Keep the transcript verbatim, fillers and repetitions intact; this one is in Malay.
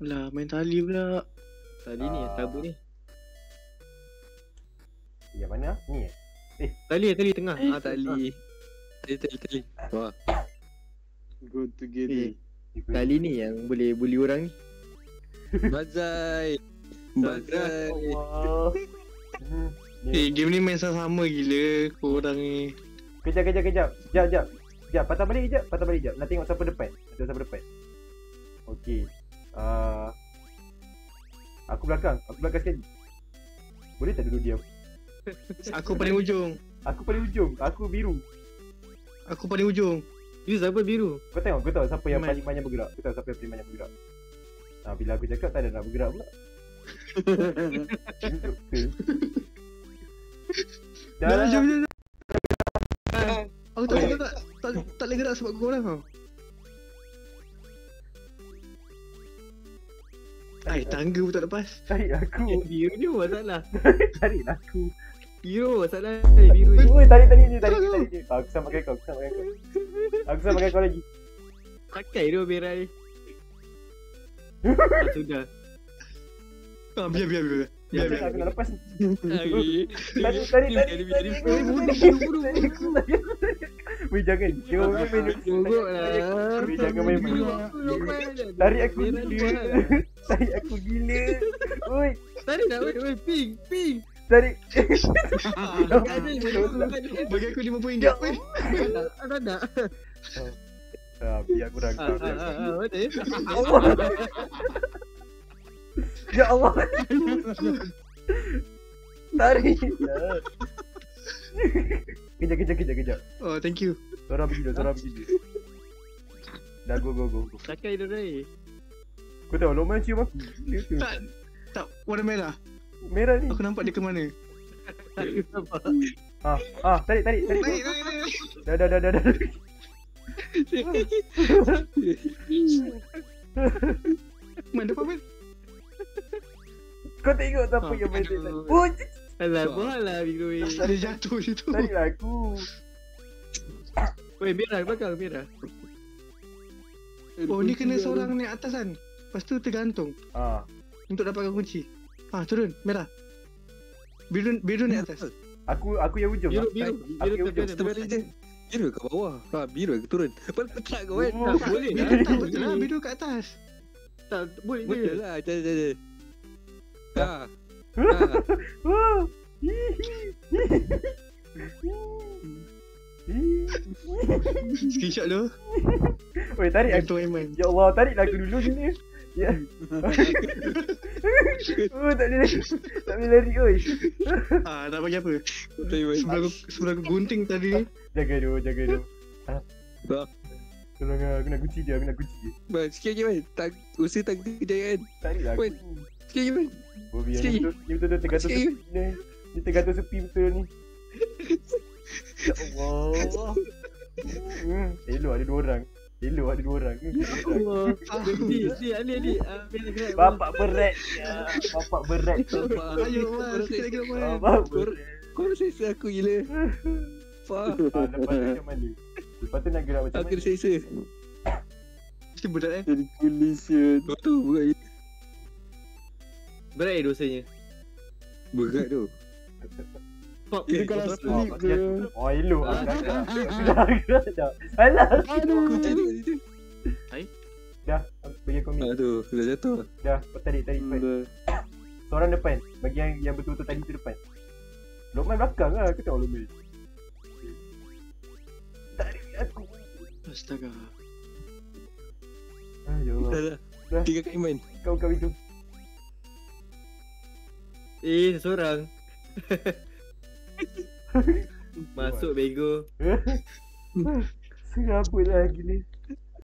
Alah, main tali pula. Tali ni yang sabut ni. Yang mana? Ni eh? Tali tali tengah. Eh. Ah tali. Tali tali tali. Wah. Go together. Eh, tali ni yang boleh bully orang ni. Bazai. Bazai. Allah. Hmm, Eh, ni. game ni main sama gila korang ni. Kejap, kejap, kejap. Jap, jap. Jap, patah balik jap. Patah balik jap. Nak tengok siapa depan. Nak tengok siapa depan. Okey. Uh, aku belakang. Aku belakang sekali. Boleh tak duduk diam? Aku paling ujung. Aku paling ujung. Aku biru. Aku paling ujung. You siapa biru? Kau tengok, kau tahu siapa yang Main. paling banyak bergerak. Kau tahu siapa yang paling banyak bergerak. Nah, bila aku cakap tak ada nak bergerak pula. Duduk ke? Dah, Dah, jom, jom, jom. Aku tak, tak, tak, tak, tak boleh gerak sebab korang tau. Ay, tangga pun tak lepas. tarik aku. Yang biru ni masalah. Tarik aku. Biru masalah. Eh, biru ni. Oi, tarik tarik ni, tarik ni, tarik ni. Aku samakan kau, aku samakan kau. Aku samakan kau lagi. Pakai dia merah ni. Ah, sudah. Ah, biar, biar, biar. Biar Biar, biar. aku nak lepas ni. Tarik. Tarik, tarik, tarik. Biar, biar, tarik. biar. Tarik, Bunuh, tarik. bunuh, bunuh, Tarik aku, tarik aku, tarik aku. Weh, jangan. Jangan main main. Tunggu lah. Weh, jangan main main. Tarik aku gila. Tarik aku gila. Oi, Tarik nak weh, weh, ping, ping. tarik. Bagi aku lima puluh ringgit weh. Ada ada. Ah, biar aku Ah, rangkap. ah, ah, ah, mana? Allah. Ya Allah. Tarik. Kejap, kejap, kejap, kejap. Oh, thank you. Seorang pergi dulu, seorang pergi dulu. Dah, go, go, go, go. Sakai dia rai. Kau tahu, Lokman cium aku. Gila ke? Tak, tak, warna merah. Merah ni. Aku nampak dia ke mana. Tarik apa? Ah, ah, tarik, tarik, tarik. Naik, naik, naik. Dah, dah, dah, dah, dah. Man, depan man. Kau tengok siapa Ah, yang main aduh. tadi. Oh, Alah, bola biru ni. Dia jatuh situ. tariklah aku. Weh, merah belakang, merah. Oh, ni kena seorang naik atas kan. Lepas tu tergantung Ah, untuk dapatkan kunci. Ah, turun, merah. Biru, biru naik atas. aku aku yang ujung. Biru, ah. biru. Aku Biru yang ke ujung. kanan. Terbalik je. Biru kat bawah. Ha, biru aku turun. Tak kau kan? Oh. Tak boleh lah. Tak betul lah, biru kat atas. Tak boleh Betul je. lah. Jom, jom, jom. Ha. Ha. Wah. Screenshot dulu. Oi, tarik aku. Gantung Aiman. Ya Allah, tariklah aku dulu sini. Ya. Oh, tak boleh lari. Tak boleh lari, oi. Ah, tak bagi apa. Aiman. Sebelah aku, sebelah aku gunting tadi. Jaga dulu, jaga dulu. Ah. Tak. Tolong ah, aku nak kunci dia, aku nak kunci dia. Man, sikit lagi man. Tak, usaha tak kejayaan. Tariklah aku. Oi. Sikit lagi man. Oh, biar Sikit. ni betul, ni betul-betul tergantung Sikit. sepi ni. Ni tergantung sepi betul ni. Ya Allah. Hmm, elok ada dua orang. Elok ada dua orang. Hmm, dua orang. Allah. Di, di, Ali, Ali. Ah, biar gerak. Bapak berat. Ya, bapak berat. Ayo, Man. Sikit lagi, Man. Bapak berat. Kau rasa aku gila. Fah. Ah, lepas tu macam mana? Lepas tu nak gerak macam Aku mana? dah seksa. Mesti berat eh. Jadi collision. Kau tu berat. Berat eh dosanya. Berat tu. Pop. Itu kalau Berat. slip Oh, ke. Oh, elok. Aku dah gerak. Aku dah gerak dah. Alah. Aku jadi kat situ. Dah, bagi aku ambil. Ah tu, dah jatuh. Dah, tarik, tarik. tarik. Dah. Seorang depan. Bagi yang, yang betul-betul tadi tu depan. Lokman belakang lah. Aku tengok Lokman. Tarik aku. Astaga. Ah, ya Allah. Dah dah. Dah. Tinggal kat Iman. Kau kau itu. Eh, seorang. Masuk bego. Serabut lah gila.